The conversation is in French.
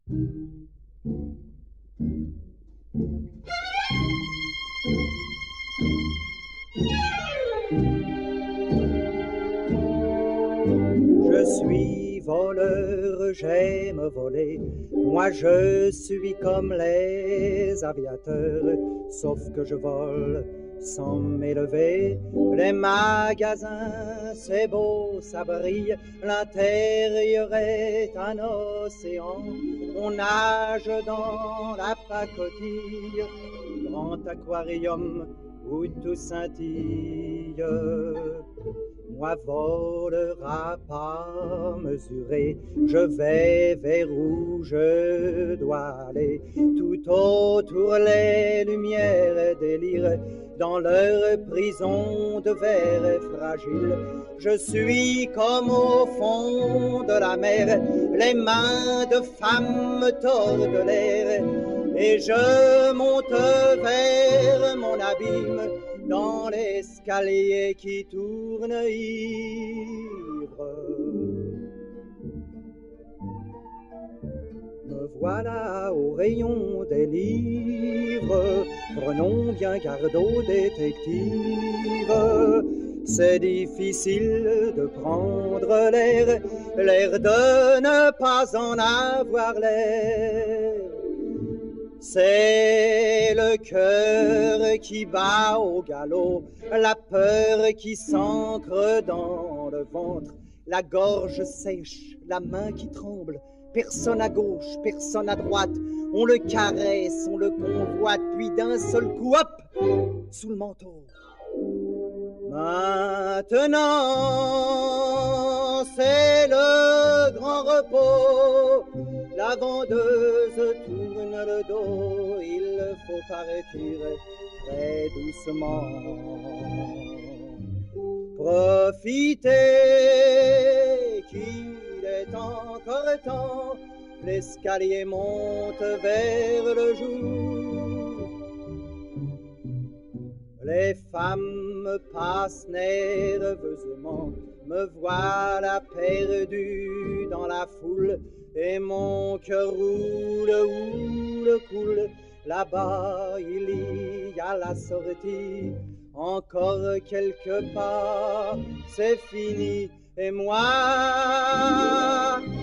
Je suis voleur, j'aime voler. Moi je suis comme les aviateurs, sauf que je vole sans m'élever. Les magasins, c'est beau, ça brille. L'intérieur est un océan. On nage dans la pacotille, grand aquarium où tout scintille. Moi, voleur à pas mesuré, je vais vers où je dois aller. Tout autour les lumières délirent dans leur prison de verre fragile. Je suis comme au fond de la mer, les mains de femmes tordent l'air, et je monte vers mon abîme dans l'escalier qui tourne ivre. Me voilà au rayon des livres, prenons bien garde aux détectives. C'est difficile de prendre l'air, l'air de ne pas en avoir l'air. C'est le cœur qui bat au galop, la peur qui s'ancre dans le ventre, la gorge sèche, la main qui tremble. Personne à gauche, personne à droite, on le caresse, on le convoite, puis d'un seul coup, hop, sous le manteau. Maintenant, c'est le grand repos. La vendeuse tourne le dos, il faut partir très doucement. Profitez qu'il est encore temps, l'escalier monte vers le jour. Les femmes passent nerveusement, me voilà perdu dans la foule, et mon cœur roule, coule. Là-bas, il y a la sortie, encore quelques pas, c'est fini, et moi,